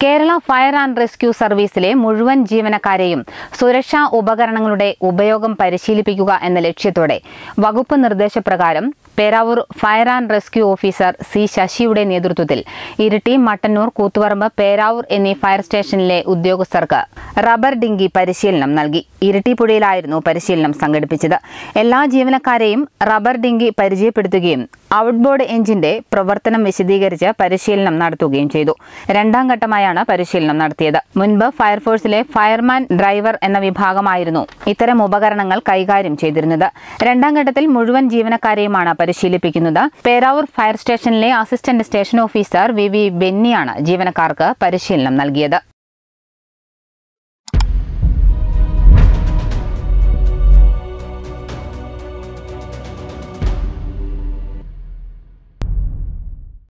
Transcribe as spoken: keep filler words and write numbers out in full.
Kerala fire and rescue സർവീസിലെ മുഴുവൻ ജീവനക്കാരെയും സുരക്ഷാ ഉപകരണങ്ങളുടെ ഉപയോഗം പരിശീലിപ്പിക്കുക എന്ന ലക്ഷ്യത്തോടെ വകുപ്പ് നിർദ്ദേശപ്രകാരം Peravoor fire and rescue officer C ശശിയുടെ നേതൃത്വത്തിൽ ഇരിട്ടി, മട്ടന്നൂർ, കൂത്തുപറമ്പ്, പേരാവൂർ എന്നീ ഫയർ സ്റ്റേഷനിലെ ഉദ്യോഗസ്ഥർക്ക് റബ്ബർ ഡിങ്കി പരിശീലനം നൽകി. ഇരിട്ടി പുഴയിലായിരുന്നു പരിശീലനം സംഘടിപ്പിച്ചത്. എല്ലാ ജീവനക്കാരെയും റബ്ബർ ഡിങ്കി പരിചയപ്പെടുത്തുകയും ഔട്ട്ബോർഡ് എഞ്ചിന്റെ പ്രവർത്തനം വിശദീകരിച്ച് പരിശീലനം നടത്തുകയും ചെയ്തു. രണ്ടാം ഘട്ടമായാണ് പരിശീലനം നടത്തിയത്. മുൻപ് ഫയർഫോഴ്സിലെ ഫയർമാൻ ഡ്രൈവർ എന്ന വിഭാഗമായിരുന്നു ഇത്തരം ഉപകരണങ്ങൾ കൈകാര്യം ചെയ്തിരുന്നത്. രണ്ടാം ഘട്ടത്തിൽ മുഴുവൻ ജീവനക്കാരെയുമാണ് പരിശീലിപ്പിക്കുന്നത്. പേരാവൂർ ഫയർ സ്റ്റേഷനിലെ assistant station officer V V ബെന്നിയാണ് ജീവനക്കാർക്ക് പരിശീലനം നൽകിയത്.